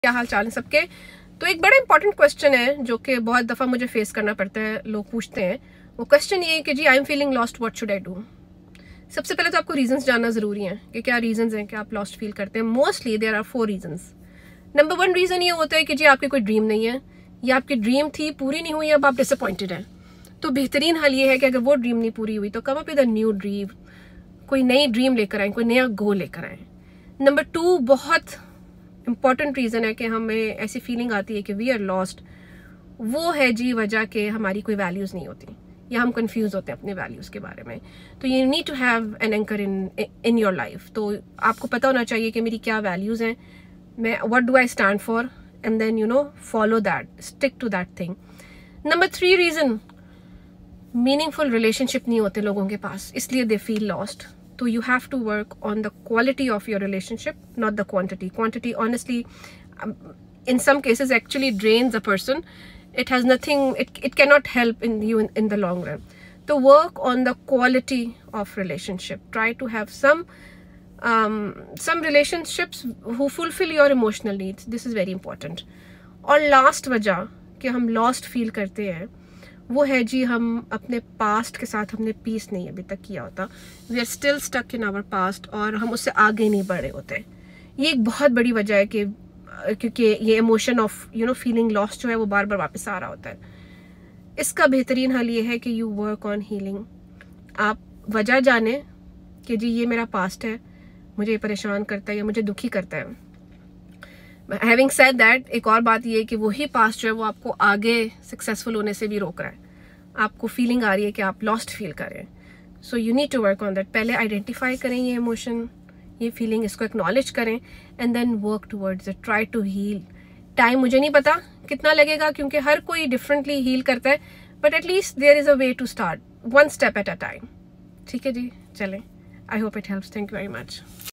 क्या हाल चाल है सबके। तो एक बड़ा इंपॉर्टेंट क्वेश्चन है जो कि बहुत दफ़ा मुझे फेस करना पड़ता है, लोग पूछते हैं। वो क्वेश्चन ये है कि जी I am feeling lost, what should I do. सबसे पहले तो आपको रीजंस जानना ज़रूरी है कि क्या रीजंस हैं कि आप लॉस्ट फील करते हैं। Mostly there are 4 reasons. Number 1 reason ये होता है कि जी आपकी कोई ड्रीम नहीं है या आपकी ड्रीम थी, पूरी नहीं हुई, अब आप डिसअपॉइंटेड हैं। तो बेहतरीन हल ये है कि अगर वो ड्रीम नहीं पूरी हुई तो come up with a new dream, कोई नई ड्रीम लेकर आए, कोई नया गोल लेकर आए। नंबर 2 बहुत इम्पॉर्टेंट रीज़न है कि हमें ऐसी फीलिंग आती है कि वी आर लॉस्ट, वो है जी वजह के हमारी कोई वैल्यूज़ नहीं होती या हम कंफ्यूज होते हैं अपने वैल्यूज़ के बारे में। तो you need to have an anchor in your life. तो आपको पता होना चाहिए कि मेरी क्या वैल्यूज़ हैं, मैं what do I stand for, and then you know follow that, stick to that thing. Number 3 reason, meaningful relationship नहीं होते लोगों के पास, इसलिए they feel lost. So you have to work on the quality of your relationship, not the quantity. Quantity, honestly, in some cases actually drains a person. It has nothing, it cannot help in you in the long run. So work on the quality of relationship. Try to have some relationships who fulfill your emotional needs. This is very important. और last वजह कि हम lost feel करते हैं वो है जी हम अपने पास्ट के साथ हमने पीस नहीं अभी तक किया होता। We are still stuck in our past और हम उससे आगे नहीं बढ़ रहे होते। ये एक बहुत बड़ी वजह है कि क्योंकि ये emotion of you know feeling lost जो है वो बार बार वापस आ रहा होता है। इसका बेहतरीन हल ये है कि यू वर्क ऑन हीलिंग। आप वजह जाने कि जी ये मेरा पास्ट है, मुझे परेशान करता है या मुझे दुखी करता है। हैविंग सेड दैट, एक और बात ये है कि वही पास्ट जो है वो आपको आगे सक्सेसफुल होने से भी रोक रहा है। आपको फीलिंग आ रही है कि आप लॉस्ट फील कर रहे हैं। So you need to work on that. पहले आइडेंटिफाई करें ये इमोशन, ये फीलिंग, इसको एक्नॉलेज करें and then work towards it, try to heal. Time मुझे नहीं पता कितना लगेगा क्योंकि हर कोई डिफरेंटली हील करता है, but at least there is a way to start, 1 step at a time. ठीक है जी, चलें। I hope it helps. Thank you very much.